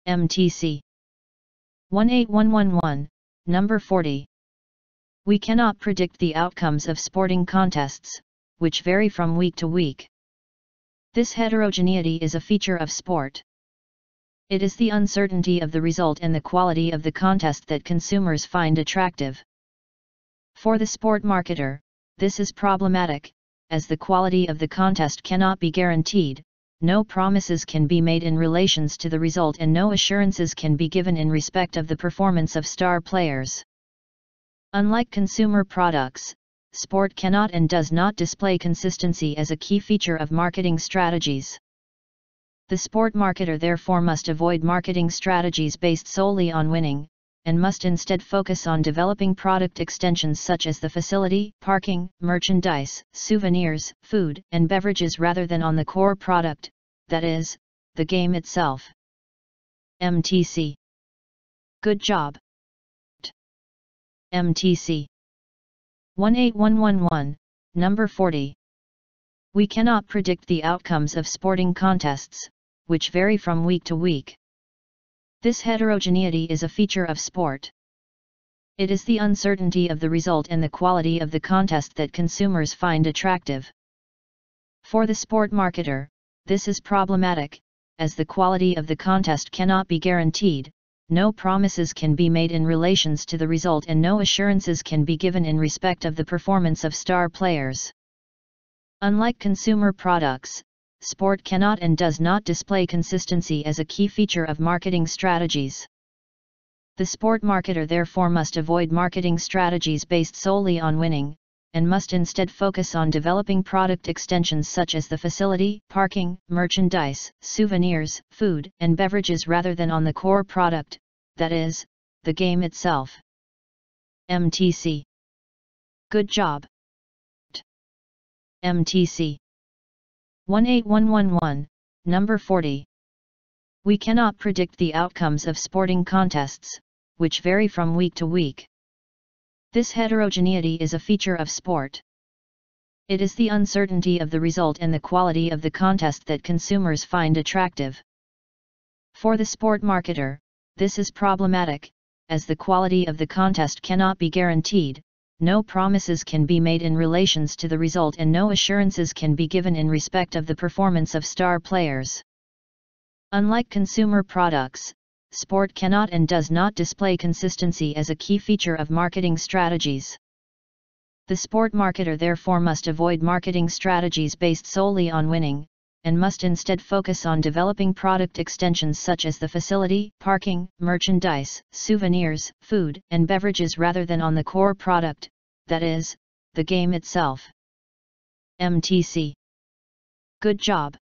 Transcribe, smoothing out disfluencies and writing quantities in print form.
MTC 18111, number 40. We cannot predict the outcomes of sporting contests, which vary from week to week. This heterogeneity is a feature of sport. It is the uncertainty of the result and the quality of the contest that consumers find attractive. For the sport marketer, this is problematic, as the quality of the contest cannot be guaranteed, no promises can be made in relation to the result and no assurances can be given in respect of the performance of star players. Unlike consumer products, sport cannot and does not display consistency as a key feature of marketing strategies. The sport marketer therefore must avoid marketing strategies based solely on winning, and must instead focus on developing product extensions such as the facility, parking, merchandise, souvenirs, food, and beverages rather than on the core product, that is, the game itself. MTC. Good job. MTC 18111, number 40. We cannot predict the outcomes of sporting contests, which vary from week to week. This heterogeneity is a feature of sport. It is the uncertainty of the result and the quality of the contest that consumers find attractive. For the sport marketer, this is problematic, as the quality of the contest cannot be guaranteed, no promises can be made in relation to the result and no assurances can be given in respect of the performance of star players. Unlike consumer products, sport cannot and does not display consistency as a key feature of marketing strategies. The sport marketer therefore must avoid marketing strategies based solely on winning, and must instead focus on developing product extensions such as the facility, parking, merchandise, souvenirs, food, and beverages rather than on the core product, that is, the game itself. MTC. Good job. MTC 18111, number 40. We cannot predict the outcomes of sporting contests, which vary from week to week. This heterogeneity is a feature of sport. It is the uncertainty of the result and the quality of the contest that consumers find attractive. For the sport marketer, this is problematic, as the quality of the contest cannot be guaranteed, no promises can be made in relation to the result and no assurances can be given in respect of the performance of star players. Unlike consumer products, sport cannot and does not display consistency as a key feature of marketing strategies. The sport marketer therefore must avoid marketing strategies based solely on winning, and must instead focus on developing product extensions such as the facility, parking, merchandise, souvenirs, food, and beverages rather than on the core product, that is, the game itself. MTC. Good job.